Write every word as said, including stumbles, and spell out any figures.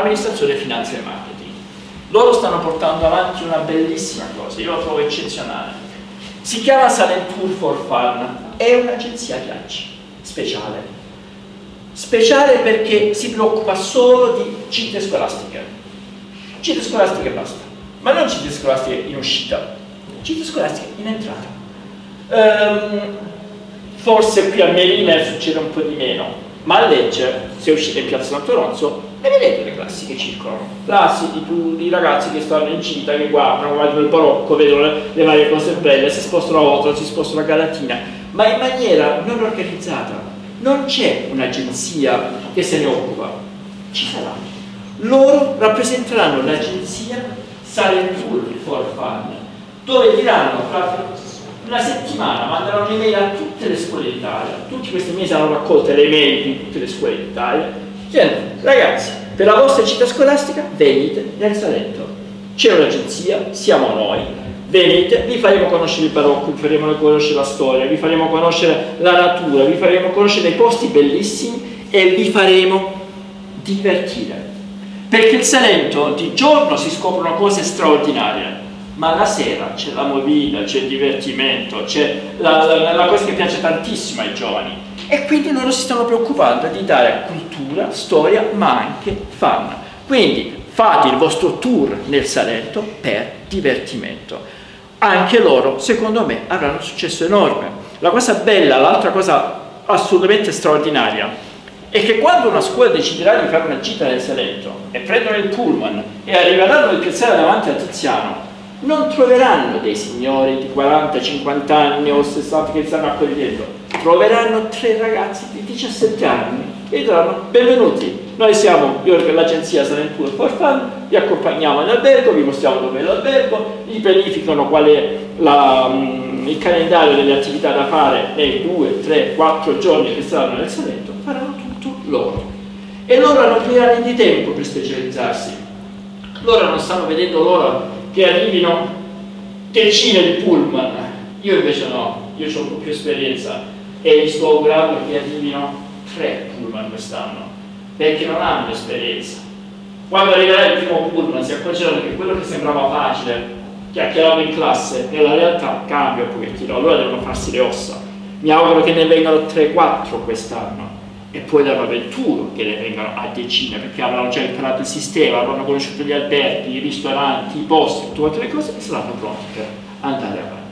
amministrazione, finanza e marketing. Loro stanno portando avanti una bellissima cosa, io la trovo eccezionale. Si chiama Salem Tour for Fun, è un'agenzia viaggi speciale. Speciale perché si preoccupa solo di gite scolastiche. Gite scolastiche e basta. Ma non gite scolastiche in uscita, gite scolastiche in entrata. Um, forse qui a Merina succede un po' di meno, ma a Lecce, se uscite in piazza San Toronzo, e vedete le classi che circolano, classi di, di ragazzi che stanno in gita, che guardano, guardano il barocco, vedono le, le varie cose belle, si spostano a Otro, si spostano a Galatina, ma in maniera non organizzata. Non c'è un'agenzia che se ne occupa, ci sarà. Loro rappresenteranno l'agenzia Salem Tour for Fun, dove diranno fra una settimana, manderanno un'email a tutte le scuole d'Italia, tutti questi mesi hanno raccolto le email di tutte le scuole d'Italia, dicendo, ragazzi, per la vostra gita scolastica venite nel Salento, c'è un'agenzia, siamo noi, venite, vi faremo conoscere il barocco, vi faremo conoscere la storia, vi faremo conoscere la natura, vi faremo conoscere dei posti bellissimi e vi faremo divertire. Perché il Salento di giorno si scoprono cose straordinarie, ma la sera c'è la movida, c'è il divertimento, c'è la, la, la cosa che piace tantissimo ai giovani. E quindi loro si stanno preoccupando di dare cultura, storia, ma anche fun. Quindi fate il vostro tour nel Salento per divertimento. Anche loro, secondo me, avranno un successo enorme. La cosa bella, l'altra cosa assolutamente straordinaria, è che quando una scuola deciderà di fare una gita nel Salento e prendono il pullman e arriveranno nel piazzale davanti a Tiziano, non troveranno dei signori di quaranta cinquanta anni o sessanta che stanno accogliendo, troveranno tre ragazzi di diciassette anni e diranno benvenuti, noi siamo io l'agenzia Salem Tour for Fun, vi accompagniamo in albergo, vi mostriamo dove è l'albergo, vi pianificano qual è la, um, il calendario delle attività da fare nei due, tre, quattro giorni che saranno nel Salento, faranno tutto loro. E loro hanno tre anni di tempo per specializzarsi, loro non stanno vedendo l'ora che arrivino decine di pullman, io invece no, io ho un po' più esperienza e gli sto augurando che arrivino tre pullman quest'anno, perché non hanno esperienza. Quando arriverà il primo pullman si accorgeranno che quello che sembrava facile, chiacchieravo in classe, nella realtà cambia un pochettino, allora devono farsi le ossa. Mi auguro che ne vengano tre quattro quest'anno e poi l'anno venturo che ne vengano a decine, perché avranno già imparato il sistema, avranno conosciuto gli alberghi, i ristoranti, i posti, tutte le cose e saranno pronti per andare avanti.